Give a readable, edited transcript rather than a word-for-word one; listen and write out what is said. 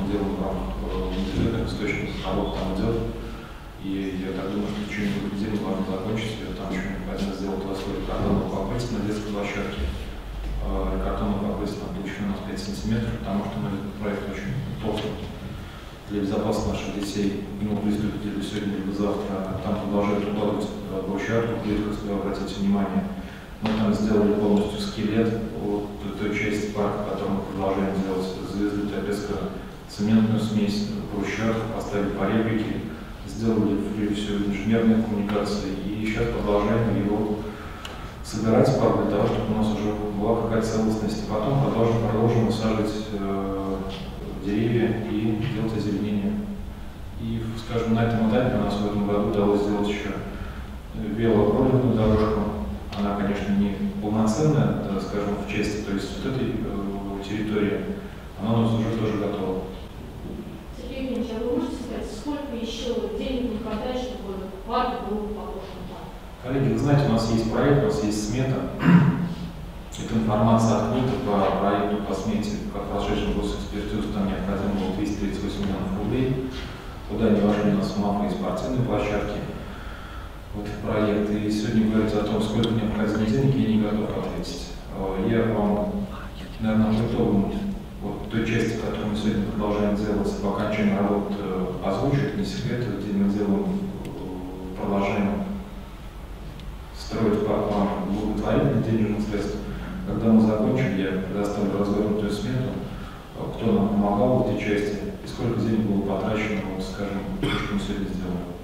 делаем в рамках бюджетных источников, работа там идет. И я так думаю, что в течение 2 недель можно закончить. Там еще необходимо сделать условие картонного покрытия на детской площадке. Картонное покрытие там толщиной у нас 5 сантиметров, потому что мы этот проект очень толстый. Для безопасности наших детей, ну, приступить либо сегодня, либо завтра, там продолжают укладывать брусчатку, плитку, если вы обратите внимание. Мы там сделали полностью скелет от той части парка, которую мы продолжаем делать. Завезли трапезко-цементную смесь, брусчатку, поставили поребрики, сделали всю инженерные коммуникации и сейчас продолжаем его собирать парк для того, чтобы у нас уже была какая-то целостность. И потом продолжим высаживать деревья и делать озеленение. И, скажем, на этом этапе у нас в этом году удалось сделать еще велопролетную дорожку. Она, конечно, не полноценная, да, скажем, в части, то есть вот этой территории, она у нас уже тоже готова. Сергей Евгеньевич, а вы можете сказать, сколько еще денег не хватает, чтобы парк был похож на парк? Коллеги, вы знаете, у нас есть проект, у нас есть смета. Эта информация открыта по проекту, по смете, как прошедшим госэкспертизу, там необходимо было 238 миллионов рублей. Туда не вошли у нас мафы и спортивные площадки. Вот проект. И сегодня говорить о том, сколько необходимо денег, я не готов ответить. Я вам, наверное, в итогом вот той части, которую мы сегодня продолжаем делать по окончанию работ, озвучу, это не секрет, где мы делаем, продолжаем строить парк в рамках благотворительных денежных средств. Когда мы закончим, я предоставлю развернутую смету, кто нам помогал в этой части и сколько денег было потрачено, вот, скажем, то, что мы сегодня сделали.